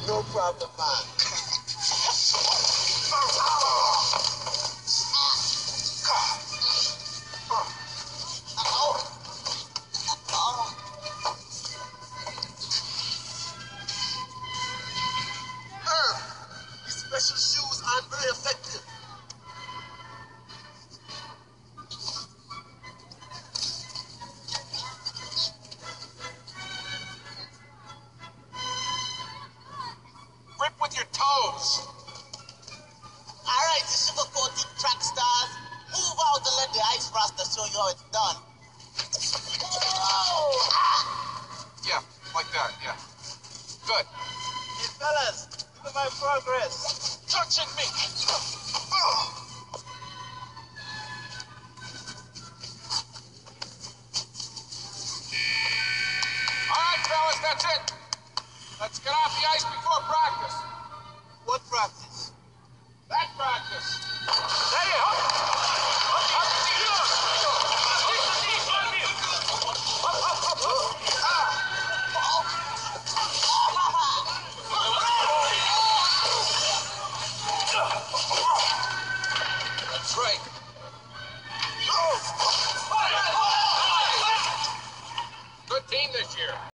No problem, man. These special shoes aren't very effective. Grip with your toes. All right, you sugar-coated track stars. Move out and let the ice rasta show you how it's done. Whoa! Yeah, like that, yeah. Good. Hey, fellas, look at my progress. Touching me. All right, fellas, that's it. Let's get off the ice before practice. What practice? That practice. That's right.